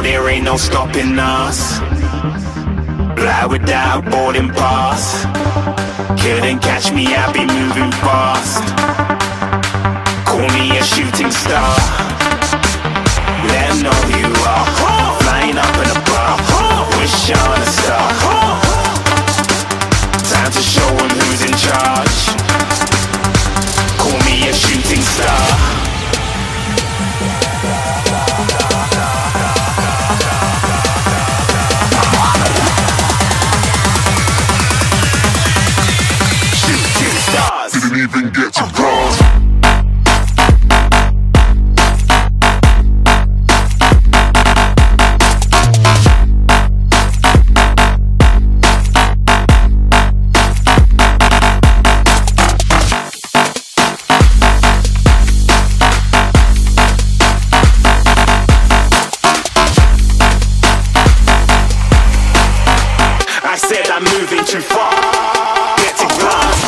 there ain't no stopping us. Fly without boarding pass. Couldn't catch me, I be moving fast. Call me a shooting star. Let 'em know who you are. Flying up in a bar. Wish on a star. Time to show 'em who's in charge. Call me a shooting star. Didn't even get to cross. I said I'm moving too far. Get to glass.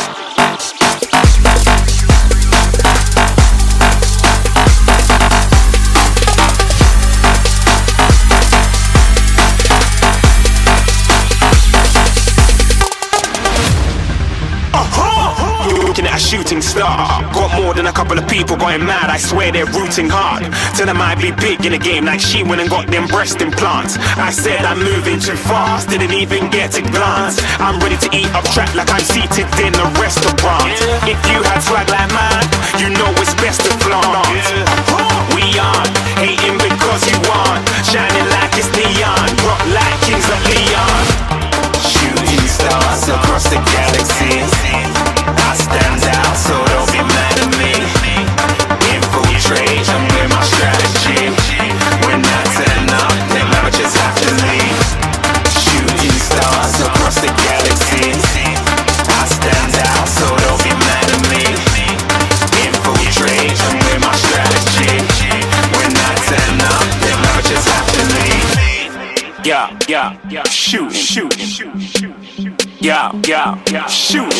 Looking at a shooting star. Got more than a couple of people going mad, I swear they're rooting hard. Tell them I be big in the game like she went and got them breast implants. I said I'm moving too fast, didn't even get to glance. I'm ready to eat up track like I'm seated in a restaurant. If you had swag like mine, you know it's best to flaunt. We aren't hating because you aren't shining like it's neon, rock like kings of Leon. Shooting stars across the galaxy. I stand out, so don't be mad at me. Infiltrate, I'm with my strategy. When I turn up, then I just have to leave. Shooting stars across the galaxy. I stand out, so don't be mad at me. Infiltrate, I'm with my strategy. When I turn up, then I just have to leave. Yeah, shooting. Yeah, shooting.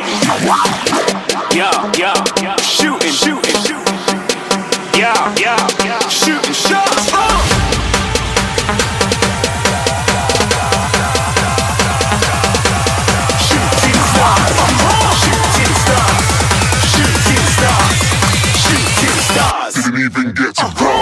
Yeah, shooting. Yeah, shooting shots. Shooting stars. Didn't even get to cross.